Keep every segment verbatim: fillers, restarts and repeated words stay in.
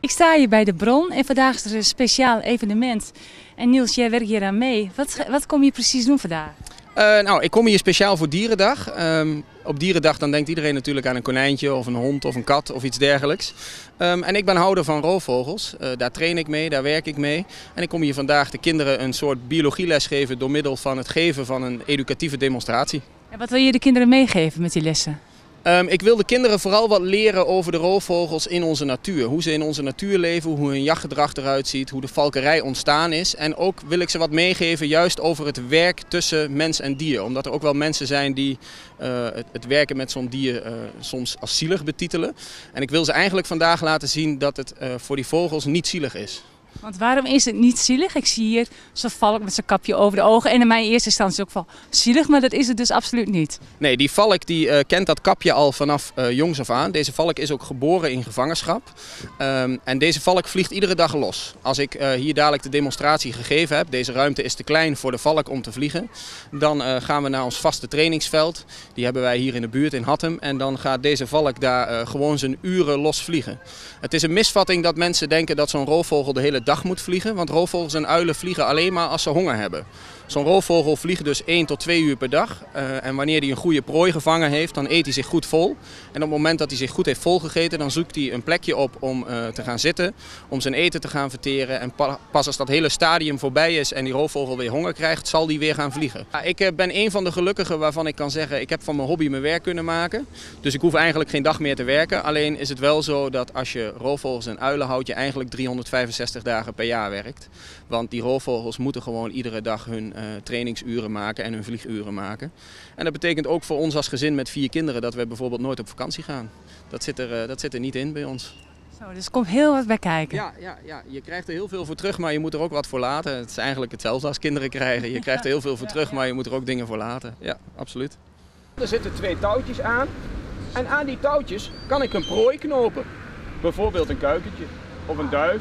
Ik sta hier bij de bron en vandaag is er een speciaal evenement. En Niels, jij werkt hier aan mee. Wat, wat kom je precies doen vandaag? Uh, nou, ik kom hier speciaal voor Dierendag. Um, op Dierendag dan denkt iedereen natuurlijk aan een konijntje of een hond of een kat of iets dergelijks. Um, en ik ben houder van roofvogels. Uh, daar train ik mee, daar werk ik mee. En ik kom hier vandaag de kinderen een soort biologieles geven door middel van het geven van een educatieve demonstratie. En wat wil je de kinderen meegeven met die lessen? Um, ik wil de kinderen vooral wat leren over de roofvogels in onze natuur. Hoe ze in onze natuur leven, hoe hun jachtgedrag eruit ziet, hoe de valkerij ontstaan is. En ook wil ik ze wat meegeven juist over het werk tussen mens en dier. Omdat er ook wel mensen zijn die uh, het, het werken met zo'n dier uh, soms als zielig betitelen. En ik wil ze eigenlijk vandaag laten zien dat het uh, voor die vogels niet zielig is. Want waarom is het niet zielig? Ik zie hier zo'n valk met zijn kapje over de ogen. En in mijn eerste instantie ook wel zielig, maar dat is het dus absoluut niet. Nee, die valk die, uh, kent dat kapje al vanaf uh, jongs af aan. Deze valk is ook geboren in gevangenschap. Um, en deze valk vliegt iedere dag los. Als ik uh, hier dadelijk de demonstratie gegeven heb, deze ruimte is te klein voor de valk om te vliegen. Dan uh, gaan we naar ons vaste trainingsveld. Die hebben wij hier in de buurt in Hattem. En dan gaat deze valk daar uh, gewoon zijn uren los vliegen. Het is een misvatting dat mensen denken dat zo'n roofvogel de hele dag moet vliegen, want roofvogels en uilen vliegen alleen maar als ze honger hebben. Zo'n roofvogel vliegt dus één tot twee uur per dag uh, en wanneer hij een goede prooi gevangen heeft, dan eet hij zich goed vol. En op het moment dat hij zich goed heeft volgegeten, dan zoekt hij een plekje op om uh, te gaan zitten, om zijn eten te gaan verteren. En pa pas als dat hele stadium voorbij is en die roofvogel weer honger krijgt, zal die weer gaan vliegen. Ja, ik uh, ben een van de gelukkigen waarvan ik kan zeggen, ik heb van mijn hobby mijn werk kunnen maken. Dus ik hoef eigenlijk geen dag meer te werken. Alleen is het wel zo dat als je roofvogels en uilen houdt, je eigenlijk driehonderdvijfenzestig dagen per jaar werkt. Want die roofvogels moeten gewoon iedere dag hun uh, trainingsuren maken en hun vlieguren maken. En dat betekent ook voor ons als gezin met vier kinderen dat we bijvoorbeeld nooit op vakantie gaan. Dat zit er, uh, dat zit er niet in bij ons. Zo, dus er komt heel wat bij kijken. Ja, ja, ja, je krijgt er heel veel voor terug, maar je moet er ook wat voor laten. Het is eigenlijk hetzelfde als kinderen krijgen. Je krijgt er heel veel voor terug, maar je moet er ook dingen voor laten. Ja, absoluut. Er zitten twee touwtjes aan. En aan die touwtjes kan ik een prooi knopen. Bijvoorbeeld een kuikentje of een duif.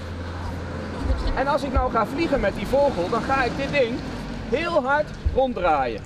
En als ik nou ga vliegen met die vogel, dan ga ik dit ding heel hard ronddraaien.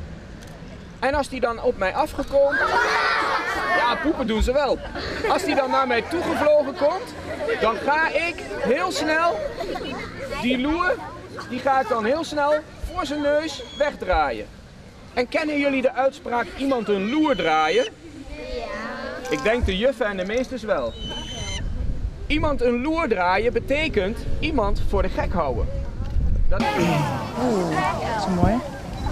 En als die dan op mij afgekomen... Ja, poepen doen ze wel. Als die dan naar mij toegevlogen komt, dan ga ik heel snel die loer, die ga ik dan heel snel voor zijn neus wegdraaien. En kennen jullie de uitspraak iemand een loer draaien? Ja. Ik denk de juffen en de meesters wel. Iemand een loer draaien betekent iemand voor de gek houden. Dat is... Oeh, dat is mooi.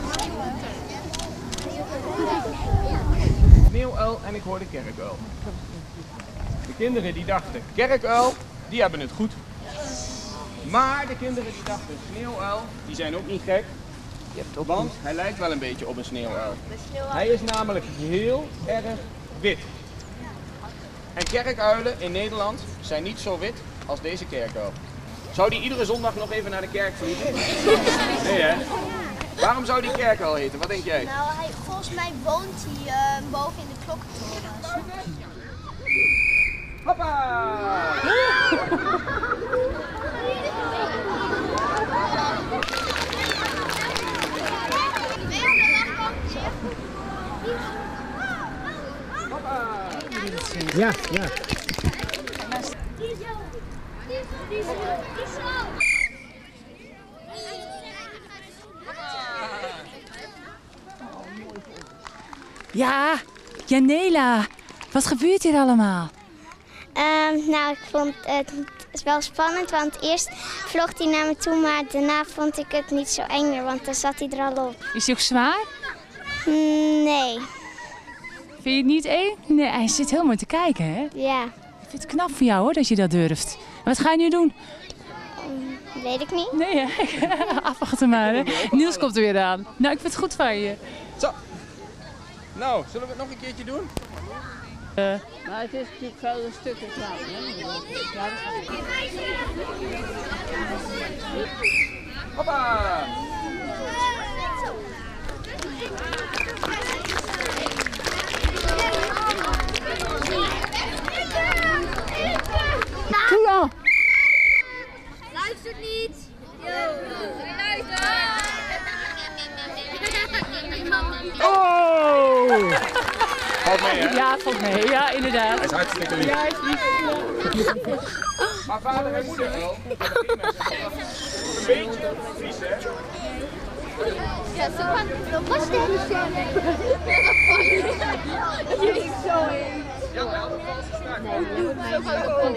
Sneeuwuil en ik hoorde kerkuil. De kinderen die dachten kerkuil, die hebben het goed. Maar de kinderen die dachten sneeuwuil, die zijn ook niet gek. Want hij lijkt wel een beetje op een sneeuwuil. Hij is namelijk heel erg wit. En kerkuilen in Nederland zijn niet zo wit als deze kerkuil. Zou die iedere zondag nog even naar de kerk vliegen? Nee hè? Waarom zou die kerkuil heten? Wat denk jij? Nou, hij, volgens mij woont hij uh, boven in de klokkentoren. Hoppa! Ja, ja. Ja, Janela, wat gebeurt hier allemaal? Um, nou, ik vond het wel spannend, want eerst vloog hij naar me toe, maar daarna vond ik het niet zo eng meer, want dan zat hij er al op. Is hij ook zwaar? Mm, nee. Vind je het niet eng? Nee, hij zit heel mooi te kijken, hè? Ja. Ik vind het knap voor jou, hoor, dat je dat durft. En wat ga je nu doen? Um, weet ik niet. Nee, hè? Afwachten maar, hè? Niels komt er weer aan. Nou, ik vind het goed van je. Zo. Nou, zullen we het nog een keertje doen? Uh. Maar het is natuurlijk wel een stukje klaar, hè? Ja, Hoppa! Doe dan! Luister niet! Oh! Valt mee, hè? Ja, valt mee. Ja, inderdaad. Hij is hartstikke lief. Ja, hij is lief. Maar vader en moeder wel. Een beetje vies, hè? Ja, zo van, wat is dit? Jullie zo heen. Ja, wel. Nee, zo van, dat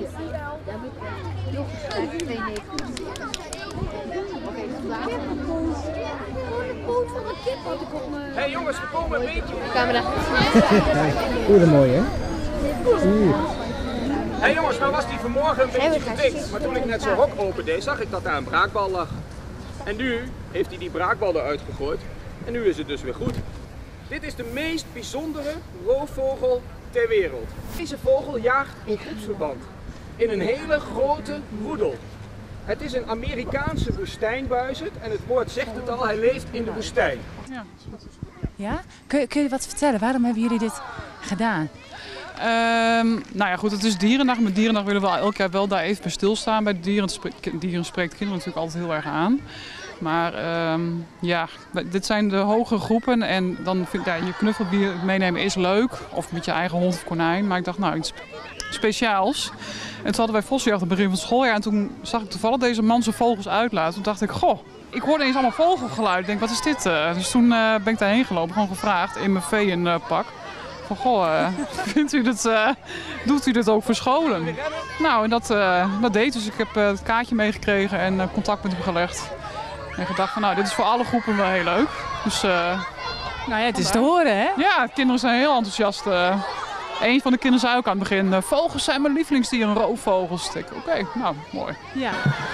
Hé hey, jongens, we komen een beetje. Camera. Oeh, mooi hè? Oeh. Hé hey jongens, nou was die vanmorgen een beetje gedikt. Maar toen ik net zijn hok opendeed, zag ik dat daar een braakbal lag. En nu heeft hij die braakbal eruit gegooid. En nu is het dus weer goed. Dit is de meest bijzondere roofvogel ter wereld. Deze vogel jaagt in groepsverband. In een hele grote roedel. Het is een Amerikaanse woestijnbuizerd en het woord zegt het al, hij leeft in de woestijn. Ja, ja? Kun, je, kun je wat vertellen? Waarom hebben jullie dit gedaan? Um, nou ja, goed, het is Dierendag. Met Dierendag willen we elk jaar wel daar even bij stilstaan bij de dieren. Dieren spreekt kinderen natuurlijk altijd heel erg aan. Maar um, ja, dit zijn de hogere groepen en dan vind ik ja, je knuffeldier meenemen is leuk. Of met je eigen hond of konijn. Maar ik dacht, nou, iets speciaals. En toen hadden wij vossenjacht aan het begin van het schooljaar. En toen zag ik toevallig deze man zijn vogels uitlaten. Toen dacht ik, goh, ik hoorde eens allemaal vogelgeluid. Ik denk, wat is dit? Uh? Dus toen uh, ben ik daarheen gelopen, gewoon gevraagd in mijn veenpak. Van, goh, uh, vindt u dit, uh, doet u dit ook voor scholen? Nou, en dat, uh, dat deed. Dus ik heb uh, het kaartje meegekregen en uh, contact met hem gelegd. En gedacht van, nou, dit is voor alle groepen wel heel leuk. Dus, uh, nou ja, het is te horen, hè? Ja, kinderen zijn heel enthousiast. Uh, Een van de kinderen zei ook aan het begin, uh, vogels zijn mijn lievelingsdieren, roofvogels. Ik Oké, okay, nou, mooi. Ja.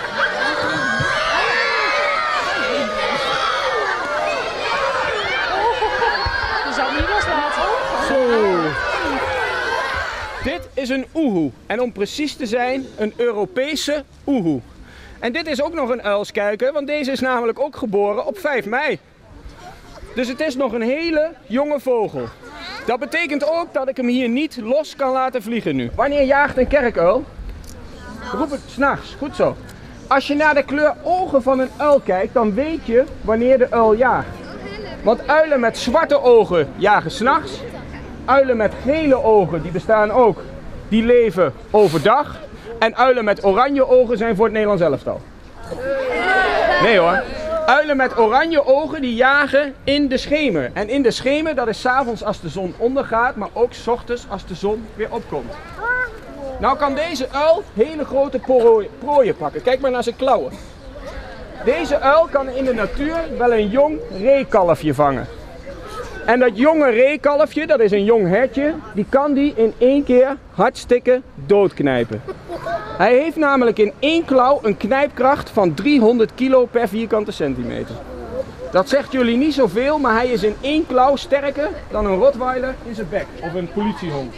Je zou hem niet loslaten. Zo. Dit is een oehoe. En om precies te zijn, een Europese oehoe. En dit is ook nog een uilskuiker, want deze is namelijk ook geboren op vijf mei. Dus het is nog een hele jonge vogel. Dat betekent ook dat ik hem hier niet los kan laten vliegen nu. Wanneer jaagt een kerkuil? Roep het 's nachts, goed zo. Als je naar de kleur ogen van een uil kijkt, dan weet je wanneer de uil jaagt. Want uilen met zwarte ogen jagen 's nachts. Uilen met gele ogen, die bestaan ook, die leven overdag. En uilen met oranje ogen zijn voor het Nederlands elftal. Nee hoor. Uilen met oranje ogen die jagen in de schemer. En in de schemer, dat is 's avonds als de zon ondergaat, maar ook 's ochtends als de zon weer opkomt. Nou kan deze uil hele grote prooien pakken. Kijk maar naar zijn klauwen. Deze uil kan in de natuur wel een jong reekalfje vangen. En dat jonge reekalfje, dat is een jong hertje, die kan die in één keer hartstikke doodknijpen. Hij heeft namelijk in één klauw een knijpkracht van driehonderd kilo per vierkante centimeter. Dat zegt jullie niet zoveel, maar hij is in één klauw sterker dan een rottweiler in zijn bek. Of een politiehond.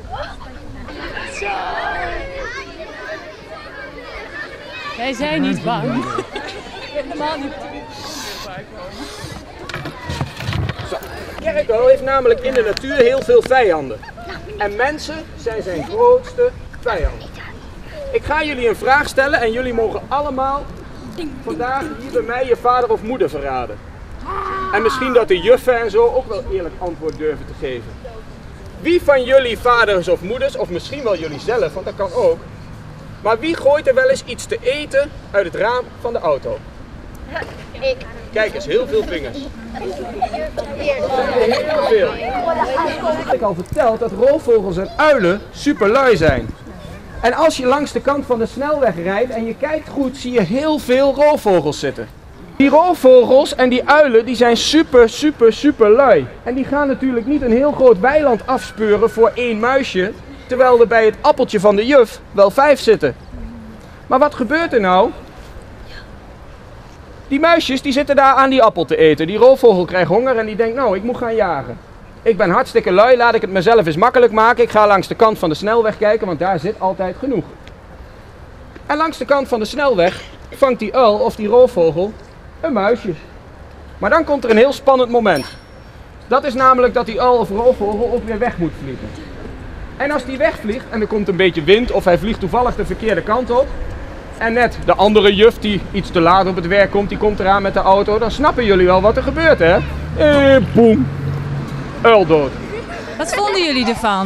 Wij zijn niet bang. Helemaal niet. Zo. Kerkuil heeft namelijk in de natuur heel veel vijanden. En mensen zijn zijn grootste vijand. Ik ga jullie een vraag stellen en jullie mogen allemaal vandaag hier bij mij je vader of moeder verraden. En misschien dat de juffen en zo ook wel eerlijk antwoord durven te geven. Wie van jullie vaders of moeders, of misschien wel jullie zelf, want dat kan ook. Maar wie gooit er wel eens iets te eten uit het raam van de auto? Ik. Kijk eens, heel veel vingers. Heel veel. Ik heb al verteld dat roofvogels en uilen super lui zijn. En als je langs de kant van de snelweg rijdt en je kijkt goed, zie je heel veel roofvogels zitten. Die roofvogels en die uilen die zijn super, super, super lui. En die gaan natuurlijk niet een heel groot weiland afspeuren voor één muisje, terwijl er bij het appeltje van de juf wel vijf zitten. Maar wat gebeurt er nou? Die muisjes die zitten daar aan die appel te eten. Die roofvogel krijgt honger en die denkt, nou, ik moet gaan jagen. Ik ben hartstikke lui, laat ik het mezelf eens makkelijk maken. Ik ga langs de kant van de snelweg kijken, want daar zit altijd genoeg. En langs de kant van de snelweg vangt die uil of die roofvogel een muisje. Maar dan komt er een heel spannend moment. Dat is namelijk dat die uil of roofvogel ook weer weg moet vliegen. En als die wegvliegt en er komt een beetje wind of hij vliegt toevallig de verkeerde kant op. En net de andere juf die iets te laat op het werk komt, die komt eraan met de auto. Dan snappen jullie wel wat er gebeurt, hè? Eh, boem. Uil dood. Wat vonden jullie ervan?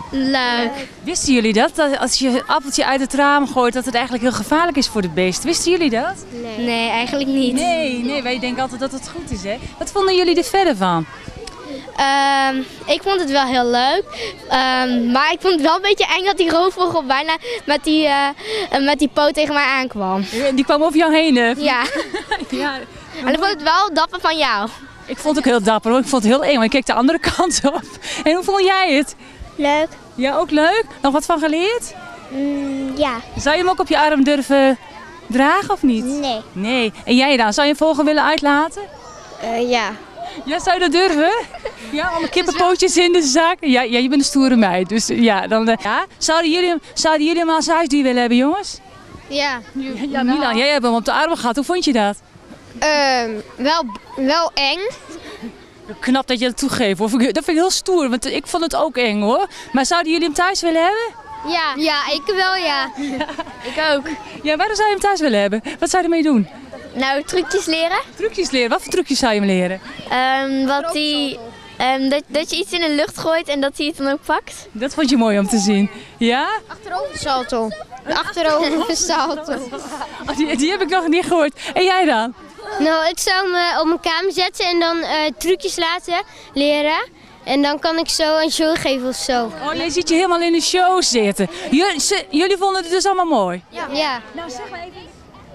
Leuk. Wisten jullie dat? Dat als je een appeltje uit het raam gooit, dat het eigenlijk heel gevaarlijk is voor de beest? Wisten jullie dat? Nee, nee eigenlijk niet. Nee, nee, wij denken altijd dat het goed is, hè? Wat vonden jullie er verder van? Um, ik vond het wel heel leuk, um, maar ik vond het wel een beetje eng dat die roofvogel bijna met die, uh, met die poot tegen mij aankwam. Die kwam over jou heen, hè? Ja. Ja. En ik vond het wel dapper van jou. Ik vond het ook heel dapper, hoor. Ik vond het heel eng, maar ik keek de andere kant op. En hoe vond jij het? Leuk. Ja, ook leuk? Nog wat van geleerd? Mm, ja. Zou je hem ook op je arm durven dragen of niet? Nee. Nee. En jij dan? Zou je een vogel willen uitlaten? Uh, ja. Ja, zou je dat durven? Ja, allemaal kippenpootjes in de zak. Ja, ja, je bent een stoere meid. Dus ja, dan... Uh, ja. Zouden jullie, hem, zouden jullie hem als huisdier willen hebben, jongens? Ja. Ja, Milan, jij hebt hem op de arm gehad. Hoe vond je dat? Uh, wel, wel eng. Knap dat je dat toegeeft, hoor. Dat vind ik heel stoer, want ik vond het ook eng, hoor. Maar zouden jullie hem thuis willen hebben? Ja, ja ik wel, ja. ja. Ik ook. Ja, waarom zou je hem thuis willen hebben? Wat zou je ermee doen? Nou, trucjes leren. Trucjes leren? Wat voor trucjes zou je hem leren? Um, wat die, um, dat, dat je iets in de lucht gooit en dat hij het dan ook pakt. Dat vond je mooi om te zien. Ja? Achterover salto. Achterover salto. Oh, die, die heb ik nog niet gehoord. En jij dan? Nou, ik zou hem op mijn kamer zetten en dan uh, trucjes laten leren. En dan kan ik zo een show geven of zo. Oh, jij ziet je helemaal in de show zitten. Jullie, ze, jullie vonden het dus allemaal mooi? Ja. ja. Nou, zeg maar even.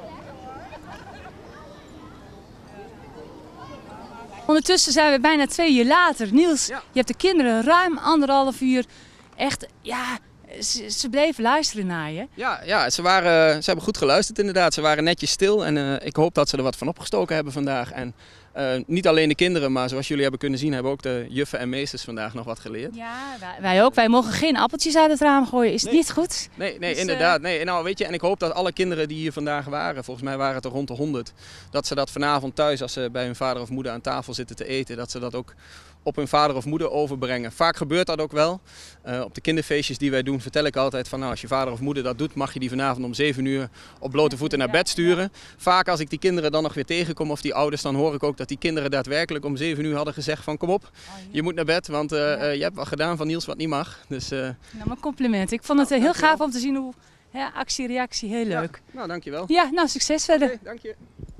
Ondertussen zijn we bijna twee uur later. Niels, ja. Je hebt de kinderen ruim anderhalf uur echt, ja, ze, ze bleven luisteren naar je. Ja, ja ze, waren, ze hebben goed geluisterd inderdaad. Ze waren netjes stil en uh, ik hoop dat ze er wat van opgestoken hebben vandaag. En uh, niet alleen de kinderen, maar zoals jullie hebben kunnen zien, hebben ook de juffen en meesters vandaag nog wat geleerd. Ja, wij, wij ook. Wij mogen geen appeltjes uit het raam gooien. Is het nee. niet goed? Nee, nee dus, inderdaad. Uh... Nee. Nou, weet je, en ik hoop dat alle kinderen die hier vandaag waren, volgens mij waren het er rond de honderd, dat ze dat vanavond thuis, als ze bij hun vader of moeder aan tafel zitten te eten, dat ze dat ook op hun vader of moeder overbrengen. Vaak gebeurt dat ook wel. Uh, op de kinderfeestjes die wij doen vertel ik altijd van nou, als je vader of moeder dat doet, mag je die vanavond om zeven uur op blote voeten naar bed sturen. Vaak als ik die kinderen dan nog weer tegenkom of die ouders, dan hoor ik ook dat die kinderen daadwerkelijk om zeven uur hadden gezegd van kom op, je moet naar bed, want uh, uh, je hebt wat gedaan van Niels wat niet mag. Dus, uh... nou, mijn compliment. Ik vond het uh, heel gaaf om te zien hoe ja, actie-reactie heel leuk. Ja, nou, dankjewel. Ja, nou, succes verder. Okay, dank je.